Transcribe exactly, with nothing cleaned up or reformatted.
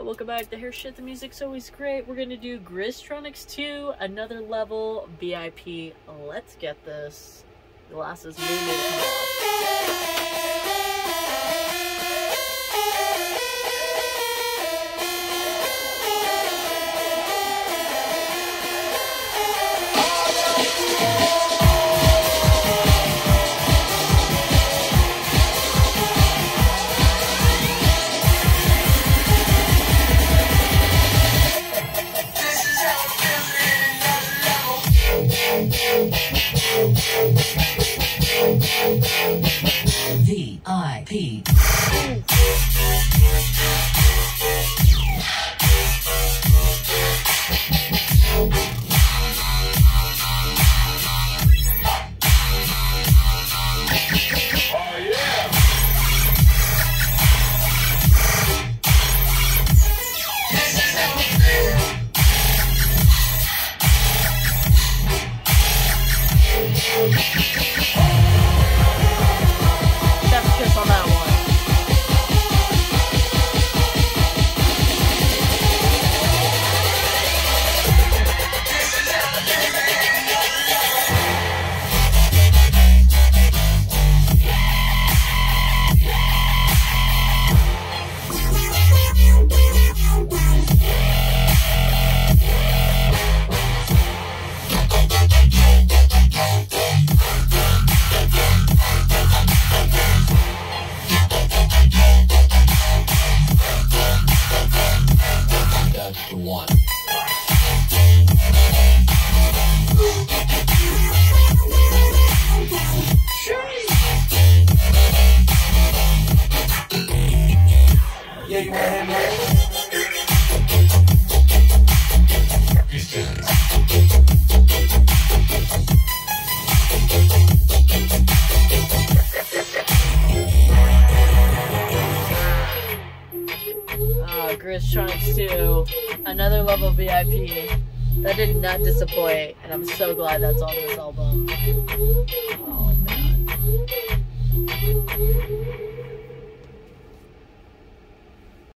welcome back to Hair Shit. The music's always great. We're gonna do GRIZTRONICS two, another level, V I P. Let's get this. Glasses moving. V I P. One. Yeah, you want to hit me? Uh, GRIZTRONICS two, another level V I P. That did not disappoint, and I'm so glad that's on this album. Oh man.